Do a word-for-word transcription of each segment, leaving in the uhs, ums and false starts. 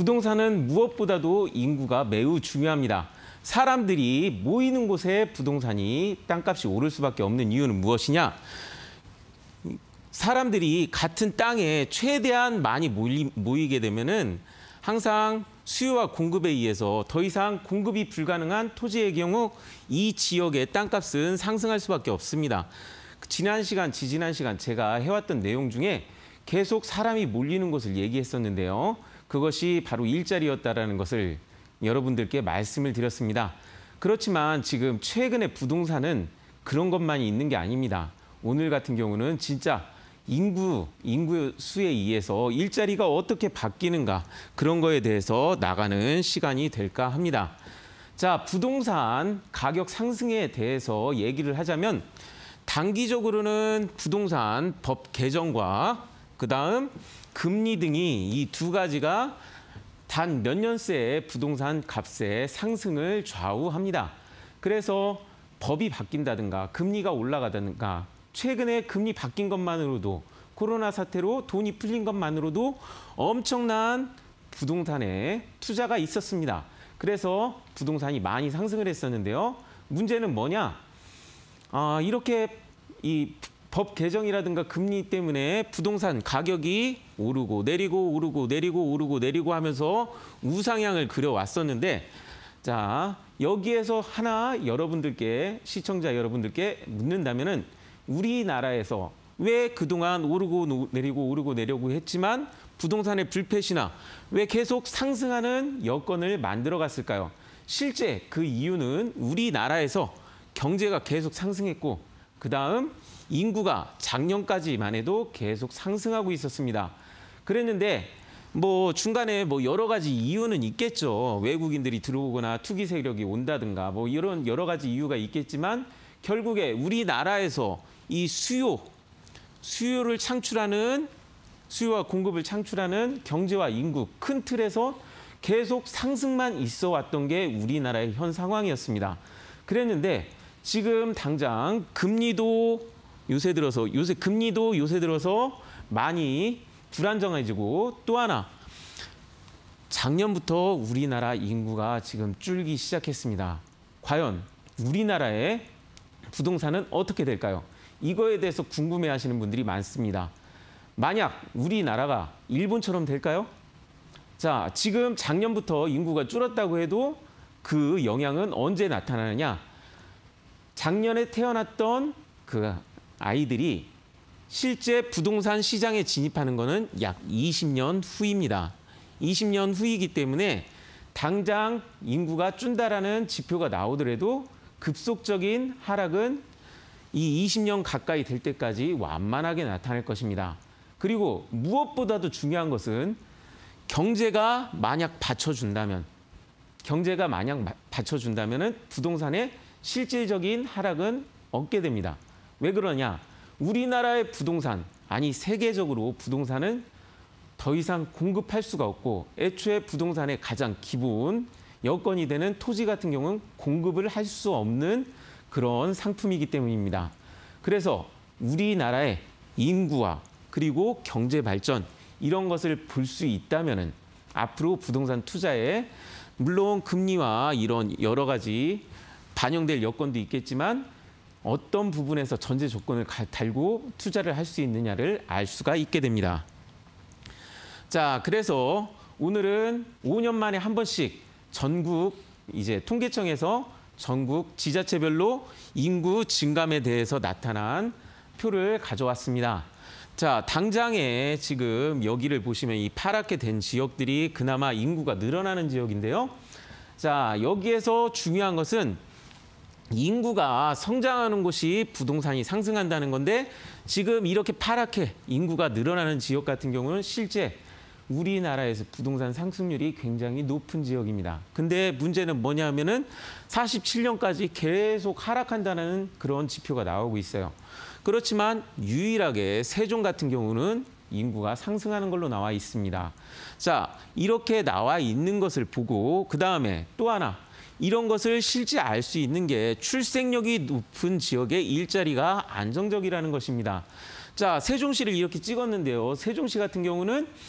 부동산은 무엇보다도 인구가 매우 중요합니다. 사람들이 모이는 곳에 부동산이 땅값이 오를 수밖에 없는 이유는 무엇이냐? 사람들이 같은 땅에 최대한 많이 모이, 모이게 되면은 항상 수요와 공급에 의해서 더 이상 공급이 불가능한 토지의 경우 이 지역의 땅값은 상승할 수밖에 없습니다. 지난 시간, 지지난 시간 제가 해왔던 내용 중에 계속 사람이 몰리는 곳을 얘기했었는데요. 그것이 바로 일자리였다라는 것을 여러분들께 말씀을 드렸습니다. 그렇지만 지금 최근에 부동산은 그런 것만이 있는 게 아닙니다. 오늘 같은 경우는 진짜 인구, 인구 수에 의해서 일자리가 어떻게 바뀌는가 그런 거에 대해서 나가는 시간이 될까 합니다. 자, 부동산 가격 상승에 대해서 얘기를 하자면 단기적으로는 부동산 법 개정과 그다음 금리 등이 이 두 가지가 단 몇 년 새에 부동산 값의 상승을 좌우합니다. 그래서 법이 바뀐다든가 금리가 올라가다든가 최근에 금리 바뀐 것만으로도 코로나 사태로 돈이 풀린 것만으로도 엄청난 부동산에 투자가 있었습니다. 그래서 부동산이 많이 상승을 했었는데요. 문제는 뭐냐? 아, 이렇게 이 법 개정이라든가 금리 때문에 부동산 가격이 오르고 내리고 오르고 내리고 오르고 내리고 하면서 우상향을 그려왔었는데 자, 여기에서 하나 여러분들께 시청자 여러분들께 묻는다면은 우리나라에서 왜 그동안 오르고 내리고 오르고 내리고 했지만 부동산의 불패시나 왜 계속 상승하는 여건을 만들어 갔을까요? 실제 그 이유는 우리나라에서 경제가 계속 상승했고 그다음 인구가 작년까지만 해도 계속 상승하고 있었습니다. 그랬는데 뭐 중간에 뭐 여러 가지 이유는 있겠죠. 외국인들이 들어오거나 투기 세력이 온다든가 뭐 이런 여러 가지 이유가 있겠지만 결국에 우리나라에서 이 수요, 수요를 창출하는 수요와 공급을 창출하는 경제와 인구 큰 틀에서 계속 상승만 있어 왔던 게 우리나라의 현 상황이었습니다. 그랬는데 지금 당장 금리도 요새 들어서 요새 금리도 요새 들어서 많이 불안정해지고 또 하나 작년부터 우리나라 인구가 지금 줄기 시작했습니다. 과연 우리나라의 부동산은 어떻게 될까요? 이거에 대해서 궁금해하시는 분들이 많습니다. 만약 우리나라가 일본처럼 될까요? 자, 지금 작년부터 인구가 줄었다고 해도 그 영향은 언제 나타나느냐? 작년에 태어났던 그 아이들이 실제 부동산 시장에 진입하는 거는 약 이십 년 후입니다. 이십 년 후이기 때문에 당장 인구가 준다라는 지표가 나오더라도 급속적인 하락은 이 이십 년 가까이 될 때까지 완만하게 나타날 것입니다. 그리고 무엇보다도 중요한 것은 경제가 만약 받쳐준다면 경제가 만약 받쳐준다면 부동산의 실질적인 하락은 없게 됩니다. 왜 그러냐? 우리나라의 부동산, 아니 세계적으로 부동산은 더 이상 공급할 수가 없고 애초에 부동산의 가장 기본 여건이 되는 토지 같은 경우는 공급을 할 수 없는 그런 상품이기 때문입니다. 그래서 우리나라의 인구와 그리고 경제 발전 이런 것을 볼 수 있다면은 앞으로 부동산 투자에 물론 금리와 이런 여러 가지 반영될 여건도 있겠지만 어떤 부분에서 전제 조건을 달고 투자를 할 수 있느냐를 알 수가 있게 됩니다. 자, 그래서 오늘은 오 년 만에 한 번씩 전국 이제 통계청에서 전국 지자체별로 인구 증감에 대해서 나타난 표를 가져왔습니다. 자, 당장에 지금 여기를 보시면 이 파랗게 된 지역들이 그나마 인구가 늘어나는 지역인데요. 자, 여기에서 중요한 것은 인구가 성장하는 곳이 부동산이 상승한다는 건데 지금 이렇게 파랗게 인구가 늘어나는 지역 같은 경우는 실제 우리나라에서 부동산 상승률이 굉장히 높은 지역입니다. 근데 문제는 뭐냐면은 사십칠 년까지 계속 하락한다는 그런 지표가 나오고 있어요. 그렇지만 유일하게 세종 같은 경우는 인구가 상승하는 걸로 나와 있습니다. 자, 이렇게 나와 있는 것을 보고 그다음에 또 하나 이런 것을 실제 알 수 있는 게 출생력이 높은 지역의 일자리가 안정적이라는 것입니다. 자, 세종시를 이렇게 찍었는데요. 세종시 같은 경우는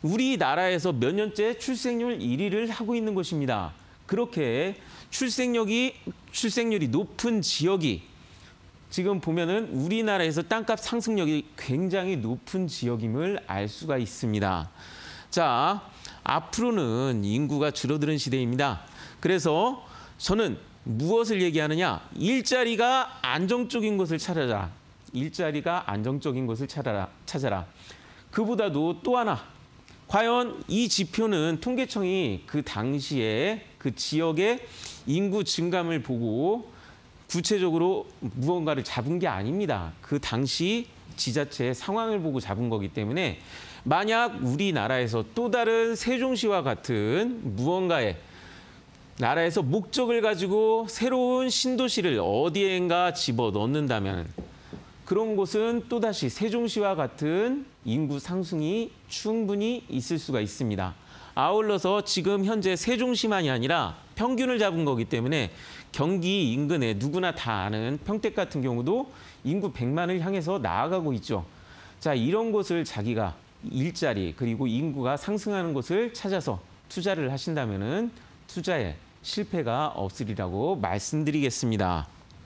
우리나라에서 몇 년째 출생률 일 위를 하고 있는 것입니다. 그렇게 출생력이, 출생률이 높은 지역이 지금 보면은 우리나라에서 땅값 상승력이 굉장히 높은 지역임을 알 수가 있습니다. 자, 앞으로는 인구가 줄어드는 시대입니다. 그래서 저는 무엇을 얘기하느냐? 일자리가 안정적인 곳을 찾아라. 일자리가 안정적인 곳을 찾아라. 찾아라. 그보다도 또 하나. 과연 이 지표는 통계청이 그 당시에 그 지역의 인구 증감을 보고 구체적으로 무언가를 잡은 게 아닙니다. 그 당시 지자체의 상황을 보고 잡은 거기 때문에 만약 우리나라에서 또 다른 세종시와 같은 무언가의 나라에서 목적을 가지고 새로운 신도시를 어디엔가 집어넣는다면 그런 곳은 또다시 세종시와 같은 인구 상승이 충분히 있을 수가 있습니다. 아울러서 지금 현재 세종시만이 아니라 평균을 잡은 거기 때문에 경기 인근에 누구나 다 아는 평택 같은 경우도 인구 백만을 향해서 나아가고 있죠. 자, 이런 곳을 자기가 일자리 그리고 인구가 상승하는 곳을 찾아서 투자를 하신다면은 투자에 실패가 없으리라고 말씀드리겠습니다.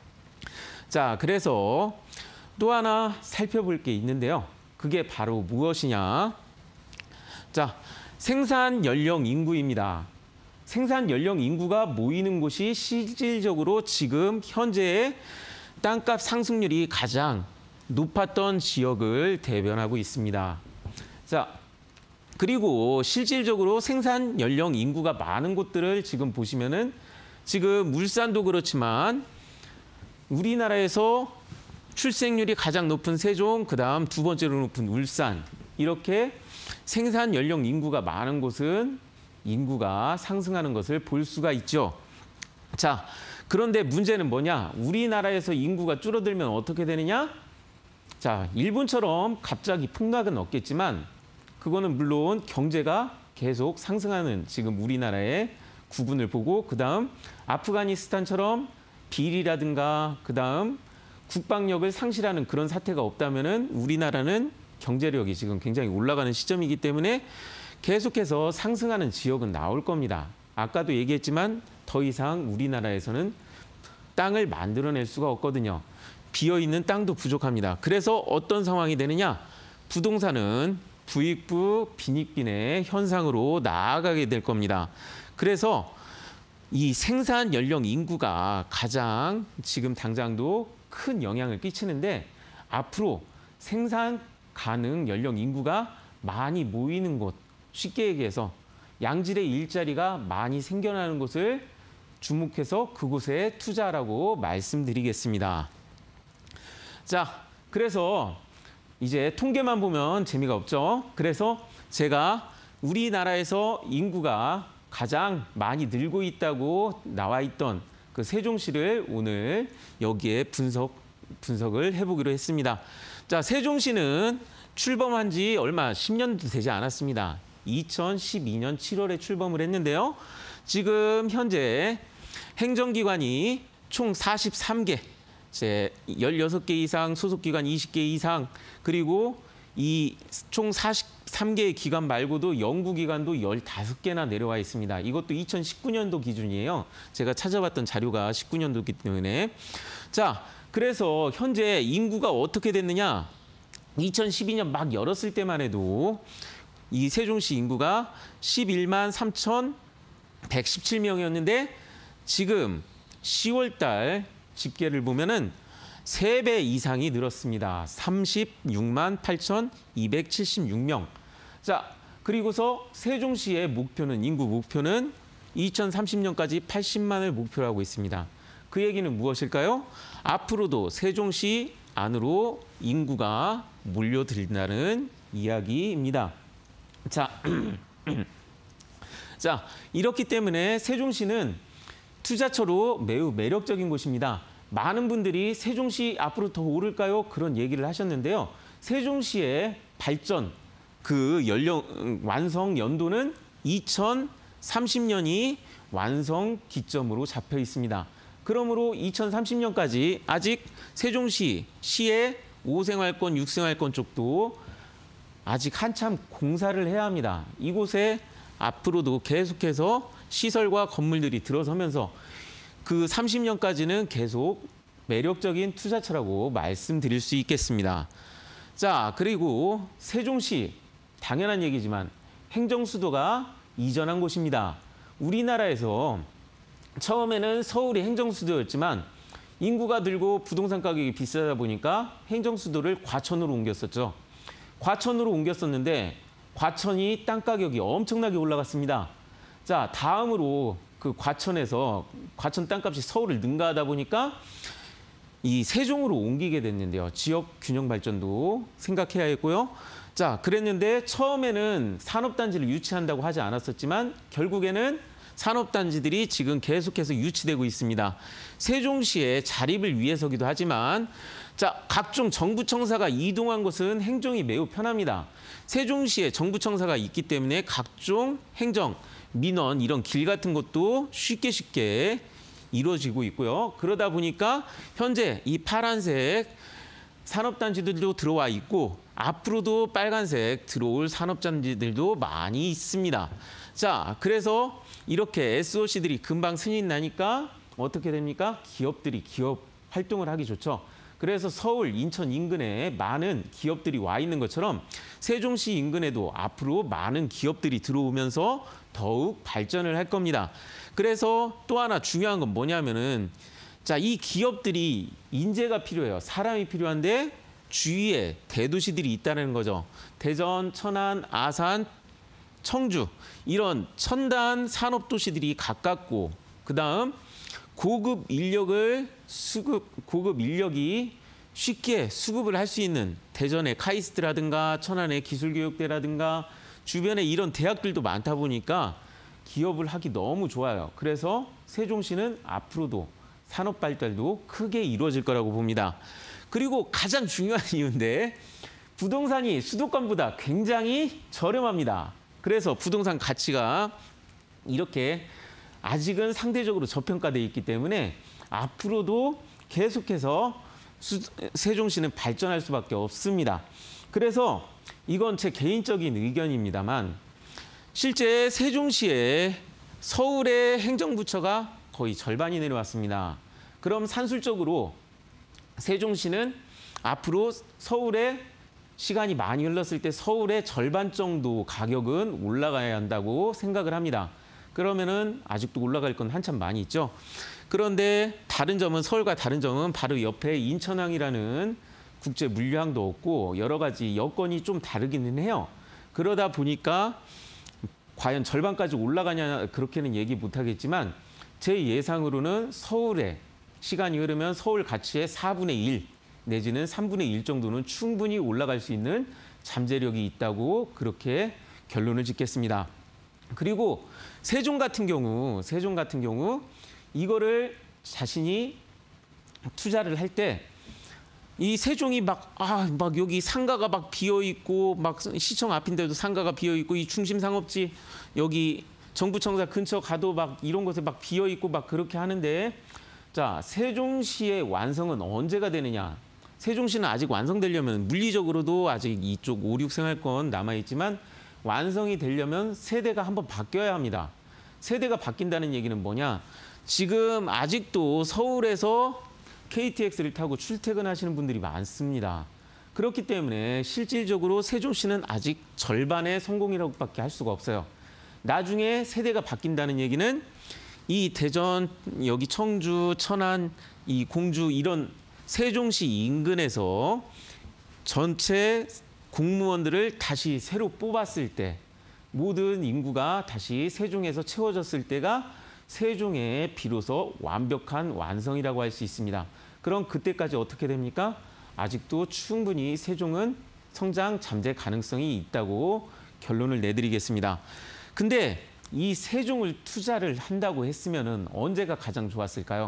자, 그래서 또 하나 살펴볼 게 있는데요. 그게 바로 무엇이냐? 자, 생산 연령 인구입니다. 생산 연령 인구가 모이는 곳이 실질적으로 지금 현재의 땅값 상승률이 가장 높았던 지역을 대변하고 있습니다. 자, 그리고 실질적으로 생산 연령 인구가 많은 곳들을 지금 보시면은 지금 울산도 그렇지만 우리나라에서 출생률이 가장 높은 세종, 그다음 두 번째로 높은 울산 이렇게 생산 연령 인구가 많은 곳은 인구가 상승하는 것을 볼 수가 있죠. 자, 그런데 문제는 뭐냐? 우리나라에서 인구가 줄어들면 어떻게 되느냐? 자, 일본처럼 갑자기 폭락은 없겠지만 그거는 물론 경제가 계속 상승하는 지금 우리나라의 구분을 보고 그다음 아프가니스탄처럼 비리라든가 그다음 국방력을 상실하는 그런 사태가 없다면은 우리나라는 경제력이 지금 굉장히 올라가는 시점이기 때문에 계속해서 상승하는 지역은 나올 겁니다. 아까도 얘기했지만 더 이상 우리나라에서는 땅을 만들어낼 수가 없거든요. 비어있는 땅도 부족합니다. 그래서 어떤 상황이 되느냐? 부동산은 부익부 빈익빈의 현상으로 나아가게 될 겁니다. 그래서 이 생산 연령 인구가 가장 지금 당장도 큰 영향을 끼치는데 앞으로 생산 가능 연령 인구가 많이 모이는 곳, 쉽게 얘기해서 양질의 일자리가 많이 생겨나는 곳을 주목해서 그곳에 투자하라고 말씀드리겠습니다. 자, 그래서 이제 통계만 보면 재미가 없죠. 그래서 제가 우리나라에서 인구가 가장 많이 늘고 있다고 나와 있던 그 세종시를 오늘 여기에 분석, 분석을 해보기로 했습니다. 자, 세종시는 출범한 지 얼마 십 년도 되지 않았습니다. 이천십이 년 칠월에 출범을 했는데요. 지금 현재 행정기관이 총 사십삼 개, 제 열여섯 개 이상, 소속기관 이십 개 이상, 그리고 이 총 사십삼 개의 기관 말고도 연구기관도 열다섯 개나 내려와 있습니다. 이것도 이천십구 년도 기준이에요. 제가 찾아봤던 자료가 십구 년도이기 때문에. 자, 그래서 현재 인구가 어떻게 됐느냐? 이천십이 년 막 열었을 때만 해도 이 세종시 인구가 십일만 삼천백십칠 명이었는데 지금 시월 달 집계를 보면은 세 배 이상이 늘었습니다. 삼십육만 팔천이백칠십육 명. 자, 그리고서 세종시의 목표는 인구 목표는 이천삼십 년까지 팔십만을 목표로 하고 있습니다. 그 얘기는 무엇일까요? 앞으로도 세종시 안으로 인구가 몰려든다는 이야기입니다. 자, 자, 이렇기 때문에 세종시는 투자처로 매우 매력적인 곳입니다. 많은 분들이 세종시 앞으로 더 오를까요? 그런 얘기를 하셨는데요. 세종시의 발전, 그 연령, 완성 연도는 이천삼십 년이 완성 기점으로 잡혀 있습니다. 그러므로 이천삼십 년까지 아직 세종시, 시의 오 생활권, 육 생활권 쪽도 아직 한참 공사를 해야 합니다. 이곳에 앞으로도 계속해서 시설과 건물들이 들어서면서 그 삼십 년까지는 계속 매력적인 투자처라고 말씀드릴 수 있겠습니다. 자, 그리고 세종시, 당연한 얘기지만 행정수도가 이전한 곳입니다. 우리나라에서 처음에는 서울이 행정수도였지만 인구가 늘고 부동산 가격이 비싸다 보니까 행정수도를 과천으로 옮겼었죠. 과천으로 옮겼었는데 과천이 땅 가격이 엄청나게 올라갔습니다. 자, 다음으로 그 과천에서 과천 땅값이 서울을 능가하다 보니까 이 세종으로 옮기게 됐는데요. 지역 균형 발전도 생각해야 했고요. 자, 그랬는데 처음에는 산업단지를 유치한다고 하지 않았었지만 결국에는 산업단지들이 지금 계속해서 유치되고 있습니다. 세종시의 자립을 위해서기도 하지만 자, 각종 정부청사가 이동한 곳은 행정이 매우 편합니다. 세종시에 정부청사가 있기 때문에 각종 행정, 민원 이런 길 같은 것도 쉽게 쉽게 이루어지고 있고요. 그러다 보니까 현재 이 파란색 산업단지들도 들어와 있고 앞으로도 빨간색 들어올 산업단지들도 많이 있습니다. 자, 그래서 이렇게 에스오씨들이 금방 승인 나니까 어떻게 됩니까? 기업들이 기업 활동을 하기 좋죠. 그래서 서울, 인천 인근에 많은 기업들이 와 있는 것처럼 세종시 인근에도 앞으로 많은 기업들이 들어오면서 더욱 발전을 할 겁니다. 그래서 또 하나 중요한 건 뭐냐면은 자, 이 기업들이 인재가 필요해요. 사람이 필요한데 주위에 대도시들이 있다는 거죠. 대전, 천안, 아산, 청주 이런 첨단 산업 도시들이 가깝고 그다음 고급 인력을 수급 고급 인력이 쉽게 수급을 할 수 있는 대전의 카이스트라든가 천안의 기술교육대라든가 주변에 이런 대학들도 많다 보니까 기업을 하기 너무 좋아요. 그래서 세종시는 앞으로도 산업 발달도 크게 이루어질 거라고 봅니다. 그리고 가장 중요한 이유인데 부동산이 수도권보다 굉장히 저렴합니다. 그래서 부동산 가치가 이렇게 아직은 상대적으로 저평가되어 있기 때문에 앞으로도 계속해서 수, 세종시는 발전할 수밖에 없습니다. 그래서 이건 제 개인적인 의견입니다만 실제 세종시에 서울의 행정부처가 거의 절반이 내려왔습니다. 그럼 산술적으로 세종시는 앞으로 서울에 시간이 많이 흘렀을 때 서울의 절반 정도 가격은 올라가야 한다고 생각을 합니다. 그러면은 아직도 올라갈 건 한참 많이 있죠. 그런데 다른 점은 서울과 다른 점은 바로 옆에 인천항이라는 국제 물류항도 없고 여러 가지 여건이 좀 다르기는 해요. 그러다 보니까 과연 절반까지 올라가냐 그렇게는 얘기 못하겠지만 제 예상으로는 서울에 시간이 흐르면 서울 가치의 사분의 일 내지는 삼분의 일 정도는 충분히 올라갈 수 있는 잠재력이 있다고 그렇게 결론을 짓겠습니다. 그리고 세종 같은 경우, 세종 같은 경우 이거를 자신이 투자를 할 때 이 세종이 막, 아, 막 여기 상가가 막 비어 있고 막 시청 앞인데도 상가가 비어 있고 이 중심 상업지 여기 정부청사 근처 가도 막 이런 곳에 막 비어 있고 막 그렇게 하는데 자, 세종시의 완성은 언제가 되느냐? 세종시는 아직 완성되려면 물리적으로도 아직 이쪽 오, 육 생활권 남아있지만 완성이 되려면 세대가 한번 바뀌어야 합니다. 세대가 바뀐다는 얘기는 뭐냐? 지금 아직도 서울에서 케이티엑스를 타고 출퇴근하시는 분들이 많습니다. 그렇기 때문에 실질적으로 세종시는 아직 절반의 성공이라고밖에 할 수가 없어요. 나중에 세대가 바뀐다는 얘기는 이 대전, 여기 청주, 천안, 이 공주 이런 세종시 인근에서 전체 공무원들을 다시 새로 뽑았을 때 모든 인구가 다시 세종에서 채워졌을 때가 세종의 비로소 완벽한 완성이라고 할 수 있습니다. 그럼 그때까지 어떻게 됩니까? 아직도 충분히 세종은 성장 잠재 가능성이 있다고 결론을 내드리겠습니다. 근데 이 세종을 투자를 한다고 했으면은 언제가 가장 좋았을까요?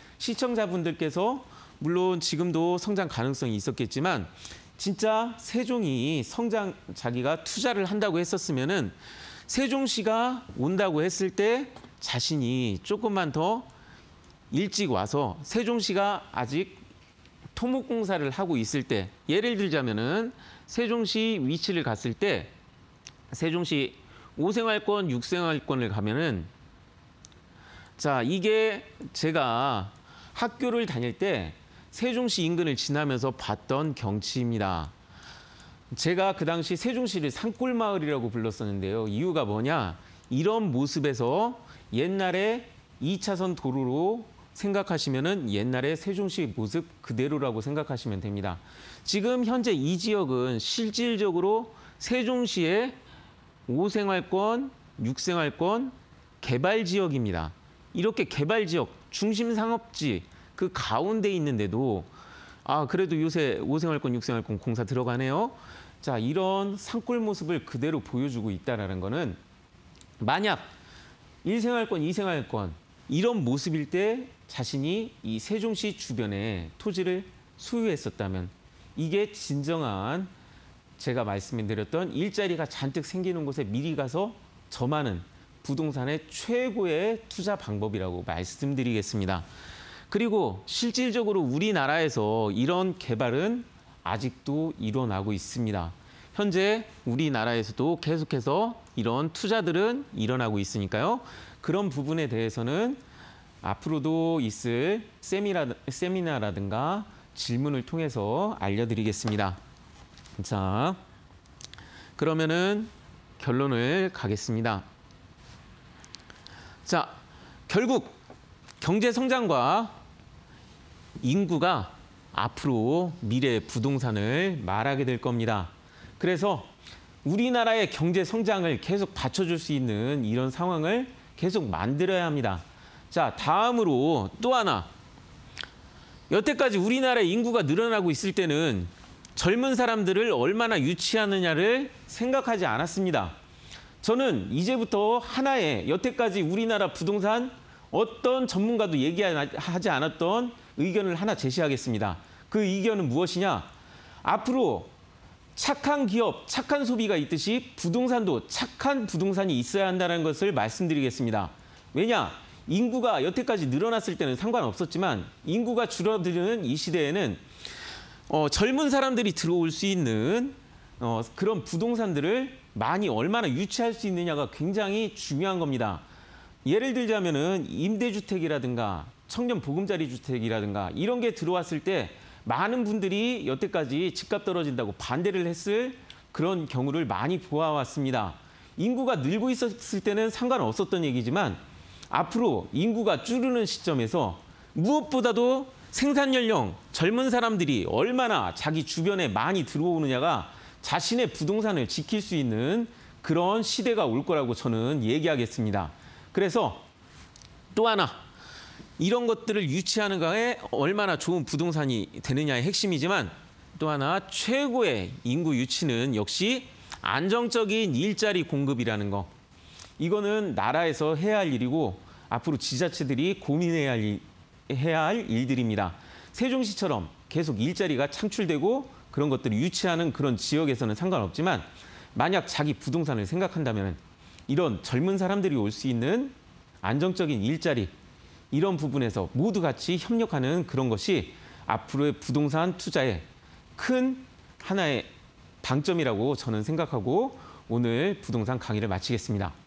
시청자분들께서 물론 지금도 성장 가능성이 있었겠지만 진짜 세종이 성장 자기가 투자를 한다고 했었으면은 세종시가 온다고 했을 때 자신이 조금만 더 일찍 와서 세종시가 아직 토목공사를 하고 있을 때 예를 들자면은 세종시 위치를 갔을 때 세종시 오생활권, 육생활권을 가면은 자, 이게 제가 학교를 다닐 때 세종시 인근을 지나면서 봤던 경치입니다. 제가 그 당시 세종시를 산골마을이라고 불렀었는데요. 이유가 뭐냐? 이런 모습에서 옛날에 이 차선 도로로 생각하시면은 옛날에 세종시 모습 그대로라고 생각하시면 됩니다. 지금 현재 이 지역은 실질적으로 세종시의 오생활권, 육생활권 개발 지역입니다. 이렇게 개발 지역, 중심 상업지 그 가운데 있는데도 아 그래도 요새 오생활권, 육생활권 공사 들어가네요. 자, 이런 산골 모습을 그대로 보여주고 있다는 거는 만약 일생활권, 이생활권 이런 모습일 때 자신이 이 세종시 주변에 토지를 소유했었다면 이게 진정한 제가 말씀드렸던 일자리가 잔뜩 생기는 곳에 미리 가서 점하는 부동산의 최고의 투자 방법이라고 말씀드리겠습니다. 그리고 실질적으로 우리나라에서 이런 개발은 아직도 일어나고 있습니다. 현재 우리나라에서도 계속해서 이런 투자들은 일어나고 있으니까요. 그런 부분에 대해서는 앞으로도 있을 세미나, 세미나라든가 질문을 통해서 알려드리겠습니다. 자, 그러면은 결론을 가겠습니다. 자, 결국 경제 성장과 인구가 앞으로 미래 부동산을 말하게 될 겁니다. 그래서 우리나라의 경제 성장을 계속 받쳐줄 수 있는 이런 상황을 계속 만들어야 합니다. 자, 다음으로 또 하나. 여태까지 우리나라의 인구가 늘어나고 있을 때는 젊은 사람들을 얼마나 유치하느냐를 생각하지 않았습니다. 저는 이제부터 하나의 여태까지 우리나라 부동산 어떤 전문가도 얘기하지 않았던 의견을 하나 제시하겠습니다. 그 의견은 무엇이냐? 앞으로 착한 기업, 착한 소비가 있듯이 부동산도 착한 부동산이 있어야 한다는 것을 말씀드리겠습니다. 왜냐? 인구가 여태까지 늘어났을 때는 상관없었지만 인구가 줄어드는 이 시대에는 어, 젊은 사람들이 들어올 수 있는 어, 그런 부동산들을 많이 얼마나 유치할 수 있느냐가 굉장히 중요한 겁니다. 예를 들자면은 임대주택이라든가 청년 보금자리 주택이라든가 이런 게 들어왔을 때 많은 분들이 여태까지 집값 떨어진다고 반대를 했을 그런 경우를 많이 보아왔습니다. 인구가 늘고 있었을 때는 상관없었던 얘기지만 앞으로 인구가 줄는 시점에서 무엇보다도 생산 연령, 젊은 사람들이 얼마나 자기 주변에 많이 들어오느냐가 자신의 부동산을 지킬 수 있는 그런 시대가 올 거라고 저는 얘기하겠습니다. 그래서 또 하나, 이런 것들을 유치하는 거에 얼마나 좋은 부동산이 되느냐의 핵심이지만 또 하나 최고의 인구 유치는 역시 안정적인 일자리 공급이라는 거. 이거는 나라에서 해야 할 일이고 앞으로 지자체들이 고민해야 할, 일, 해야 할 일들입니다. 세종시처럼 계속 일자리가 창출되고 그런 것들을 유치하는 그런 지역에서는 상관없지만 만약 자기 부동산을 생각한다면 이런 젊은 사람들이 올 수 있는 안정적인 일자리 이런 부분에서 모두 같이 협력하는 그런 것이 앞으로의 부동산 투자의 큰 하나의 방점이라고 저는 생각하고 오늘 부동산 강의를 마치겠습니다.